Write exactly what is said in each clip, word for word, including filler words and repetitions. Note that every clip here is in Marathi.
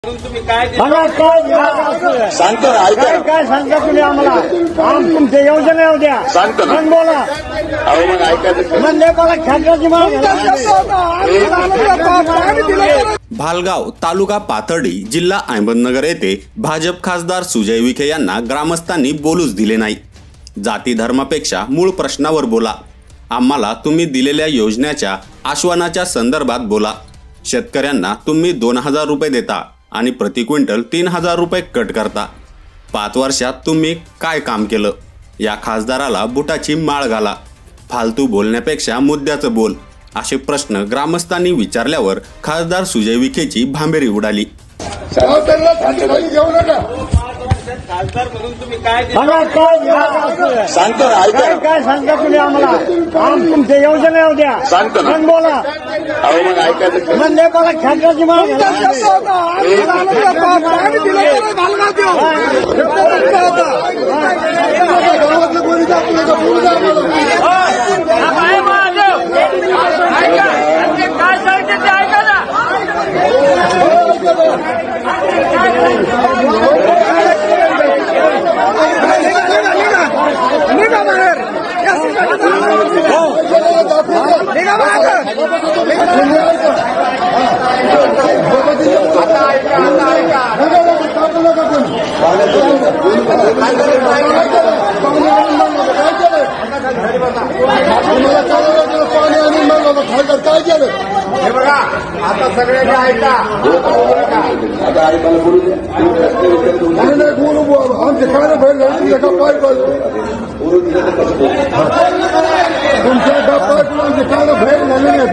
तुम्ही काय मला काय सांगतो ना, ऐका काय काय सांगता तुम्ही आम्हाला आम तुमच्या योजना येऊ द्या सांगतो ना. मग बोला अहो मग ऐकायचं म्हणले मला खेळण्याची भालगाव तालुका पाथर्डी जिल्हा अहमदनगर येथे भाजप खासदार सुजय विखे यांना ग्रामस्थांनी बोलूच दिले नाही। जाती धर्मापेक्षा मूळ प्रश्नावर बोला, आम्हाला तुम्ही दिलेल्या योजनेच्या आश्वासनाच्या संदर्भात बोला। शेतकऱ्यांना तुम्ही दोन हजार रुपये देता आणि प्रति क्विंटल तीन हजार रुपये कट करता। पाच वर्षात तुम्ही काय काम केलं? या खासदाराला बुटाची माळ घाला, फालतू बोलण्यापेक्षा मुद्द्याचं बोल, असे प्रश्न ग्रामस्थांनी विचारल्यावर खासदार सुजय विखेची भांबेरी उडाली। खासदार म्हणून तुम्ही काय मला काय सांगतो ना, ऐका काय काय सांगता तुम्ही आम्हाला आम तुमच्या योजना येऊ द्या सांगतो ना. मग बोला अहो मग ऐकायचं म्हणले मला खेळण्याची काय केलं हे बघा, आता सगळ्यांनी ऐका, आता ऐकायला बोलू द्या। आमचे काय बाहेर झाले एका पाय तुमच्या एका पाय तुमचे काय बाहेर झाले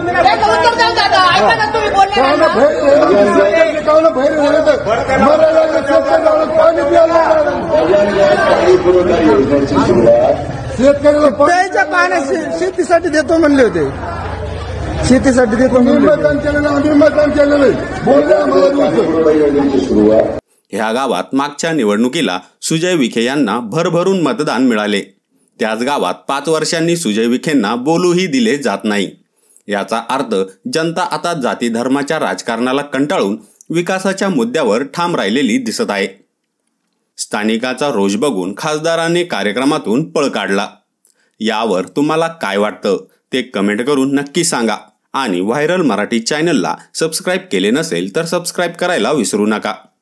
बाहेर झाले तर पाणी प्यायला शेतकऱ्याला प्यायच्या पाण्यात शेतीसाठी देतो म्हणले होते, शेतीसाठी देतो मतदान केलेलं आम्ही मतदान केलेलं बोलले। ह्या गावात मागच्या निवडणुकीला सुजय विखे यांना भरभरून मतदान मिळाले। त्याच गावात पाच वर्षांनी सुजय विखेंना बोलूही दिले जात नाही। याचा अर्थ जनता आता जाती धर्माच्या राजकारणाला कंटाळून विकासाच्या मुद्द्यावर ठाम राहिलेली दिसत आहे। स्थानिकाचा रोष बघून खासदारांनी कार्यक्रमातून पळ काढला। यावर तुम्हाला काय वाटतं ते कमेंट करून नक्की सांगा आणि व्हायरल मराठी चॅनलला सबस्क्राईब केले नसेल तर सबस्क्राईब करायला विसरू नका।